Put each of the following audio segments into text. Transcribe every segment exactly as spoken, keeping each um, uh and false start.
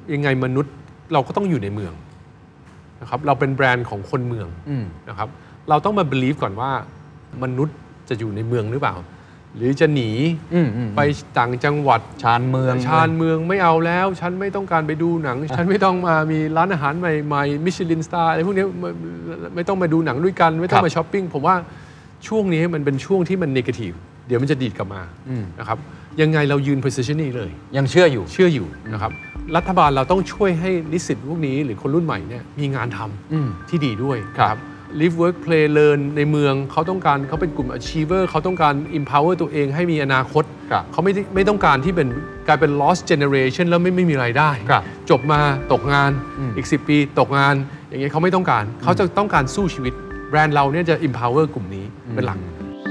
ยังไงมนุษย์เราก็ต้องอยู่ในเมืองนะครับเราเป็นแบรนด์ของคนเมืองนะครับเราต้องมา believe ก่อนว่ามนุษย์จะอยู่ในเมืองหรือเปล่าหรือจะหนีไปต่างจังหวัดชานเมืองชานเมืองไม่เอาแล้วฉันไม่ต้องการไปดูหนังฉันไม่ต้องมามีร้านอาหารใหม่ๆมิชลินสตาร์อะไรพวกนี้ไม่ต้องมาดูหนังด้วยกันไม่ต้องมาช้อปปิ้งผมว่าช่วงนี้มันเป็นช่วงที่มันเนกาทีฟเดี๋ยวมันจะดีดกลับมานะครับยังไงเรายืน position นี้เลยยังเชื่ออยู่เชื่ออยู่นะครับรัฐบาลเราต้องช่วยให้นิสิตพวกนี้หรือคนรุ่นใหม่เนี่ยมีงานทำที่ดีด้วยครับ live work play learn ในเมืองเขาต้องการเขาเป็นกลุ่ม achiever เขาต้องการ empower ตัวเองให้มีอนาคตเขาไม่ไม่ต้องการที่เป็นกลายเป็น lost generation แล้วไม่ไม่มีรายได้จบมาตกงานอีกสิบปีตกงานอย่างเงี้ยเขาไม่ต้องการเขาจะต้องการสู้ชีวิตแบรนด์เราเนี่ยจะ empower กลุ่มนี้เป็นหลัก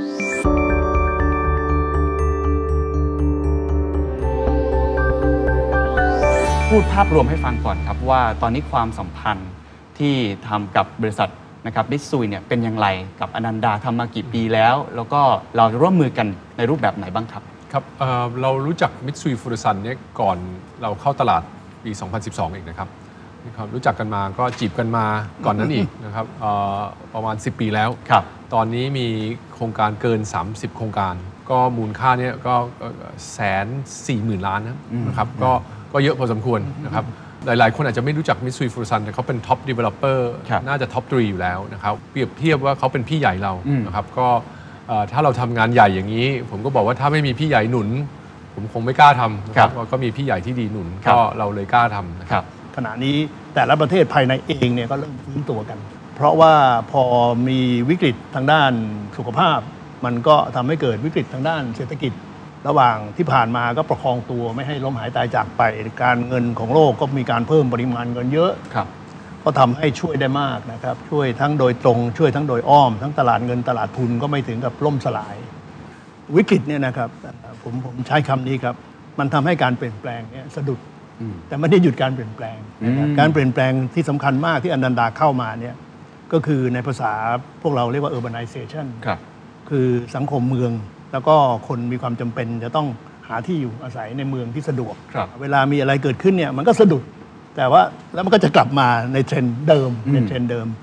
พูดภาพรวมให้ฟังก่อนครับว่าตอนนี้ความสัมพันธ์ที่ทำกับบริษัทนะครับมิตซุยเนี่ยเป็นอย่างไรกับอนันดาทำมากี่ปีแล้วแล้วก็เราจะร่วมมือกันในรูปแบบไหนบ้างครับครับ เ, เรารู้จักมิตซุยฟูรุซันเนี่ยก่อนเราเข้าตลาดปี สองพันสิบสอง เองนะครับรู้จักกันมาก็จีบกันมาก่อนนั้นอีกนะครับประมาณสิบปีแล้วตอนนี้มีโครงการเกินสามสิบโครงการก็มูลค่าเนี่ยก็แสนสี่หมื่นล้านนะครับก็ก็เยอะพอสมควรนะครับหลายๆคนอาจจะไม่รู้จักมิตซุยฟูรุซันแต่เขาเป็นท็อปดีเวลลอปเปอร์น่าจะท็อปทรีอยู่แล้วนะครับเปรียบเทียบว่าเขาเป็นพี่ใหญ่เรานะครับก็ถ้าเราทำงานใหญ่อย่างนี้ผมก็บอกว่าถ้าไม่มีพี่ใหญ่หนุนผมคงไม่กล้าทำนะครับก็มีพี่ใหญ่ที่ดีหนุนก็เราเลยกล้าทำนะครับขณะนี้แต่ละประเทศภายในเองเนี่ยก็เริ่มฟื้นตัวกันเพราะว่าพอมีวิกฤตทางด้านสุขภาพมันก็ทำให้เกิดวิกฤตทางด้านเศรษฐกิจระหว่างที่ผ่านมาก็ประคองตัวไม่ให้ล้มหายตายจากไปการเงินของโลกก็มีการเพิ่มปริมาณเงินเยอะก็ทำให้ช่วยได้มากนะครับช่วยทั้งโดยตรงช่วยทั้งโดยอ้อมทั้งตลาดเงินตลาดทุนก็ไม่ถึงกับล่มสลายวิกฤตเนี่ยนะครับผมผมใช้คำนี้ครับมันทำให้การเปลี่ยนแปลงเนี่ยสะดุดแต่ไม่ได้หยุดการเปลี่ยนแปลงการเปลี่ยนแปลงที่สำคัญมากที่อนันดาเข้ามาเนี่ยก็คือในภาษาพวกเราเรียกว่า urbanization คือสังคมเมืองแล้วก็คนมีความจำเป็นจะต้องหาที่อยู่อาศัยในเมืองที่สะดวกเวลามีอะไรเกิดขึ้นเนี่ยมันก็สะดุดแต่ว่าแล้วมันก็จะกลับมาในเทรนด์เดิมในเทรนด์เดิม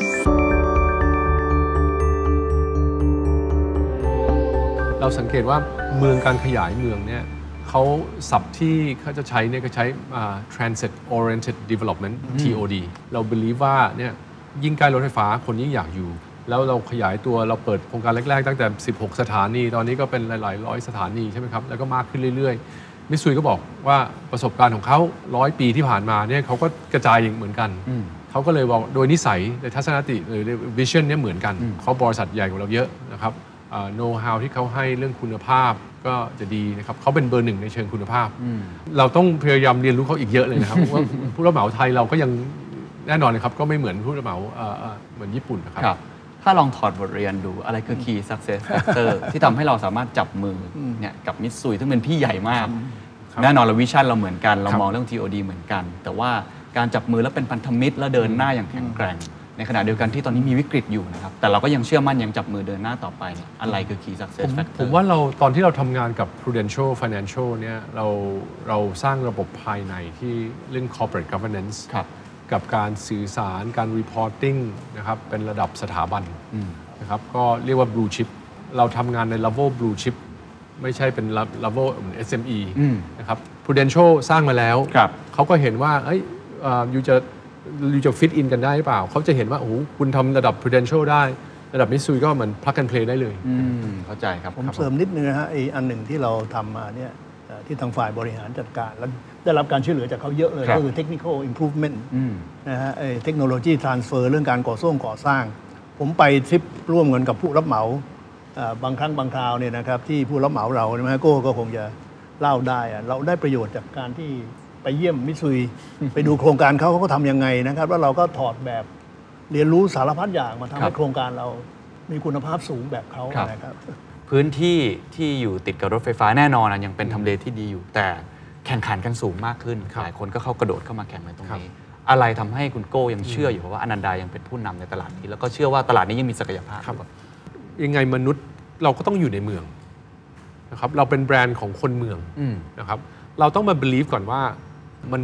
เราสังเกตว่าเมืองการขยายเมืองเนี่ยเขาศัพท์ที่เขาจะใช้เนี่ยก็ใช้ transit oriented development ที โอ ดี เรา believe ว่าเนี่ยยิ่งใกล้รถไฟฟ้าคนยิ่งอยากอยู่แล้วเราขยายตัวเราเปิดโครงการแรกๆตั้งแต่สิบหกสถานีตอนนี้ก็เป็นหลายๆร้อยสถานีใช่ไหมครับแล้วก็มากขึ้นเรื่อยๆมิตซุยก็บอกว่าประสบการณ์ของเขาร้อยปีที่ผ่านมาเนี่ยเขาก็กระจายอย่างเหมือนกันเขาก็เลยบอกโดยนิสัยในทัศนคติหรือ vision เนี่ยเหมือนกันเขาบริษัทใหญ่กว่าเราเยอะนะครับknow how ที่เขาให้เรื่องคุณภาพก็จะดีนะครับเขาเป็นเบอร์หนึ่งในเชิงคุณภาพเราต้องพยายามเรียนรู้เขาอีกเยอะเลยนะครับเพราะว่าผู้รับเหมาไทยเราก็ยังแน่นอนนะครับก็ไม่เหมือนผู้รับเหมาเหมือนญี่ปุ่นนะครับถ้าลองถอดบทเรียนดูอะไรคือ key success factor ที่ทำให้เราสามารถจับมือเนี่ยกับมิตซุยซึ่งเป็นพี่ใหญ่มากแน่นอนเราวิชั่นเราเหมือนกันเรามองเรื่อง ที โอ ดี เหมือนกันแต่ว่าการจับมือแล้วเป็นพันธมิตรแล้วเดินหน้าอย่างแข็งแกร่งในขณะเดียวกันที่ตอนนี้มีวิกฤตอยู่นะครับแต่เราก็ยังเชื่อมั่นยังจับมือเดินหน้าต่อไปอะไรคือ key success factor ผมว่าเราตอนที่เราทำงานกับ prudential financial เนี่ยเราเราสร้างระบบภายในที่เรื่อง corporate governance กับการสื่อสารการ reporting นะครับเป็นระดับสถาบันนะครับก็เรียกว่า blue chip เราทำงานใน level blue chip ไม่ใช่เป็น level เหมือน เอส เอ็ม อี นะครับ prudential สร้างมาแล้วเขาก็เห็นว่าเอ้ยอยู่จะอยู่จะ fit in กันได้หรือเปล่าเขาจะเห็นว่าโอ้โหคุณทำระดับ prudential ได้ระดับมิตซุยก็เหมือน plug and play ได้เลยเข้าใจครับผมเสริมนิดนึงนะฮะอีกอันหนึ่งที่เราทำมาเนี่ยที่ทางฝ่ายบริหารจัดการแล้วได้รับการช่วยเหลือจากเขาเยอะเลยก็คือ technical improvement นะฮะเทคโนโลยี transfer เรื่องการก่อสร้างก่อสร้างผมไปทริปร่วมกันกับผู้รับเหมาบางครั้งบางคราวเนี่ยนะครับที่ผู้รับเหมาเราใช่ไหมโก้ก็คงจะเล่าได้เราได้ประโยชน์จากการที่ไปเยี่ยมมิตซุยไปดูโครงการเขาเขาทำยังไงนะครับแล้วเราก็ถอดแบบเรียนรู้สารพัดอย่างมาทำให้โครงการเรามีคุณภาพสูงแบบเขานะครับพื้นที่ที่อยู่ติดกับรถไฟฟ้าแน่นอนยังเป็นทำเลที่ดีอยู่แต่แข่งขันกันสูงมากขึ้นหลายคนก็เข้ากระโดดเข้ามาแข่งในตรงนี้อะไรทำให้คุณโก้ยังเชื่ออยู่เพราะว่าอนันดายังเป็นผู้นำในตลาดนี้แล้วก็เชื่อว่าตลาดนี้ยังมีศักยภาพยังไงมนุษย์เราก็ต้องอยู่ในเมืองนะครับเราเป็นแบรนด์ของคนเมืองนะครับเราต้องมา believe ก่อนว่ามนุษย์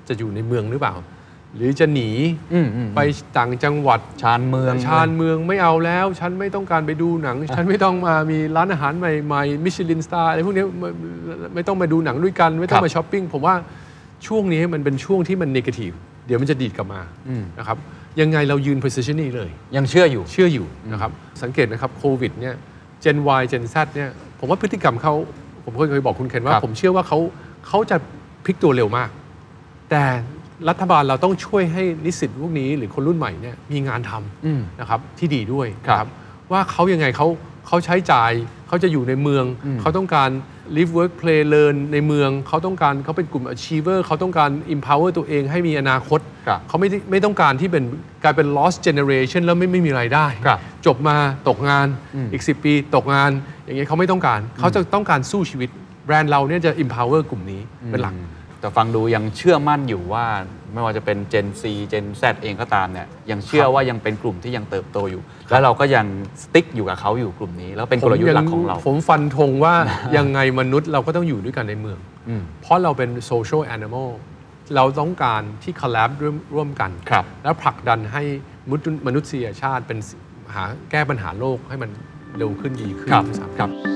จะอยู่ในเมืองหรือเปล่า หรือจะหนีไปต่างจังหวัดชานเมืองชานเมืองไม่เอาแล้วฉันไม่ต้องการไปดูหนัง ฉันไม่ต้องมามีร้านอาหารใหม่ๆมิชลินสตาร์อะไรพวกนี้ไม่ไม่ต้องมาดูหนังด้วยกันไม่ต้องมาช้อปปิ้งผมว่าช่วงนี้มันเป็นช่วงที่มันเนกาทีฟเดี๋ยวมันจะดีดกลับมานะครับยังไงเรายืน position นี้เลยยังเชื่ออยู่เชื่ออยู่นะครับสังเกตนะครับโควิดเนี่ย Gen Y Gen Z เนี่ยผมว่าพฤติกรรมเขาผมเคยบอกคุณเคนว่าผมเชื่อว่าเขาเขาจะพลิกตัวเร็วมากแต่รัฐบาลเราต้องช่วยให้นิสิตพวกนี้หรือคนรุ่นใหม่เนี่ยมีงานทำนะครับที่ดีด้วยนะครับว่าเขายังไงเขาเขาใช้จ่ายเขาจะอยู่ในเมืองเขาต้องการ live work play learn ในเมืองเขาต้องการเขาเป็นกลุ่ม achiever เขาต้องการ empower ตัวเองให้มีอนาคตเขาไม่ไม่ต้องการที่เป็นกลายเป็น lost generation แล้วไม่ไม่มีรายได้จบมาตกงานอีกสิบปีตกงานอย่างเงี้ยเขาไม่ต้องการเขาจะต้องการสู้ชีวิตแบรนด์เราเนี่ยจะ empower กลุ่มนี้เป็นหลักแต่ฟังดูยังเชื่อมั่นอยู่ว่าไม่ว่าจะเป็น Gen C Gen Z เองก็ตามเนี่ยยังเชื่อว่ายังเป็นกลุ่มที่ยังเติบโตอยู่แล้วเราก็ยังสติ๊กอยู่กับเขาอยู่กลุ่มนี้แล้วเป็นกลยุทธ์หลักของเราผมฟันธงว่ายังไงมนุษย์เราก็ต้องอยู่ด้วยกันในเมืองเพราะเราเป็น social animal เราต้องการที่ collab ร่วมกันแล้วผลักดันให้มนุษยชาติเป็นหาแก้ปัญหาโลกให้มันเร็วขึ้นดีขึ้นครับ